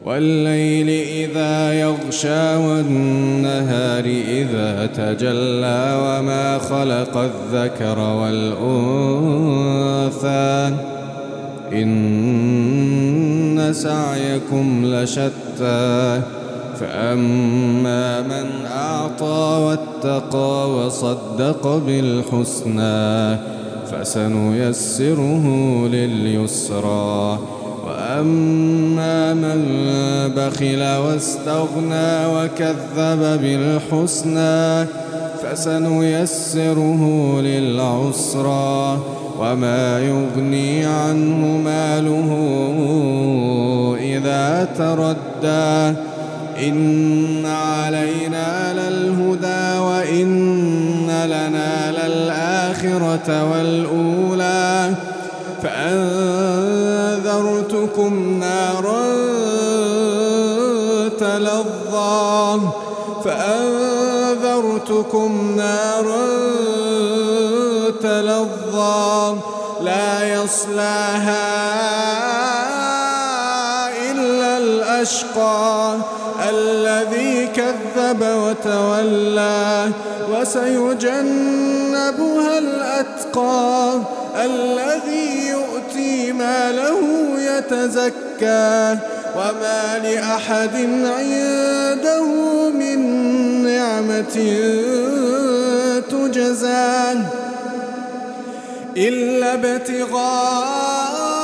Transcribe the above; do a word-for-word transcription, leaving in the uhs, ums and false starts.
والليل إذا يغشى والنهار إذا تجلى وما خلق الذكر والأنثى إن سعيكم لشتى فأما من أعطى واتقى وصدق بالحسنى فسنيسره لليسرى وأما من بخل واستغنى وكذب بالحسنى فسنيسره للعسرى وما يغني عنه ماله إذا تردى إن علينا للهدى وإن لنا للآخرة والأولى فأنذرتكم نارا تلظى فأنذرتكم نارا تلظى لا يصلاها إلا الأشقى الذي كذب وتولى وسيجنبها الأتقى الذي يؤتي ماله يتزكى وما لأحد عنده من نعمة تجزى إلا ابتغاء